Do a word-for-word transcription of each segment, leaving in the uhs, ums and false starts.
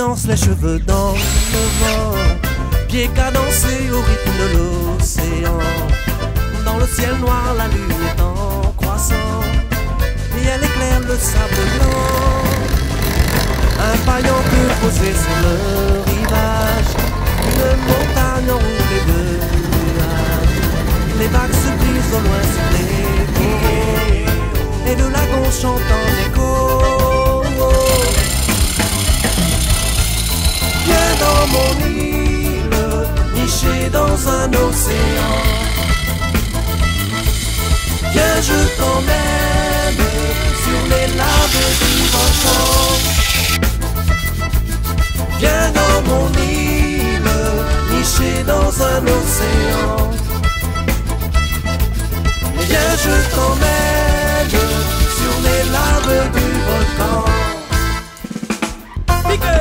danse les cheveux dans le vent, pieds cadencés au rythme de l'océan. Dans le ciel noir, la lune est en croissant et elle éclaire le sable blanc. Un paillant peut poser sur le rivage, une montagne enroulée de nuages. Les vagues se brisent au loin sur les quais et le lagon chante en écho. Viens dans mon île, nichée dans un océan. Viens, je t'emmène sur les laves du volcan. Viens dans mon île, nichée dans un océan. Viens, je t'emmène sur les laves du volcan. Piqué!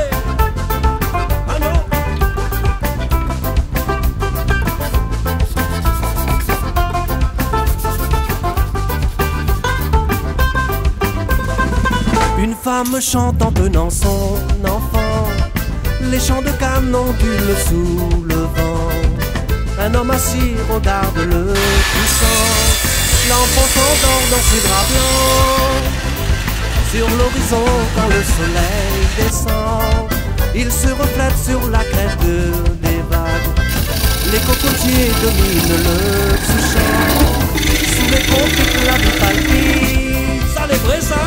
Une femme chante en tenant son enfant, les chants de canon ondulent sous le vent. Un homme assis regarde le puissant, l'enfant s'endort dans ses draps blancs. Sur l'horizon quand le soleil descend, il se reflète sur la crête des vagues. Les cocotiers dominent le sous-champ, sous les ponts la vie palpite. Ça c'est vrai ça?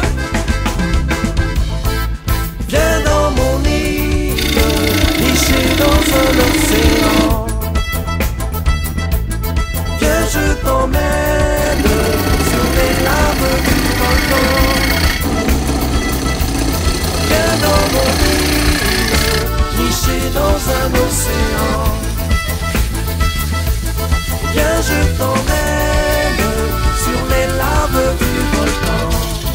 Viens dans mon île, nichée dans un océan. Viens, je t'emmène sur les laves du volcan. Viens dans mon île, nichée dans un océan. Viens, je t'emmène sur les laves du volcan.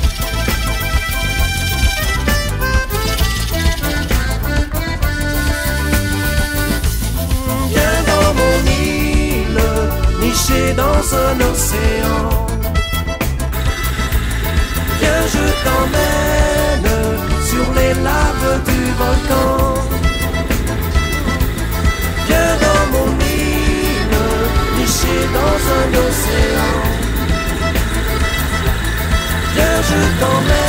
Niché dans un océan. Viens, je t'emmène sur les laves du volcan. Viens dans mon île, niché dans un océan. Viens, je t'emmène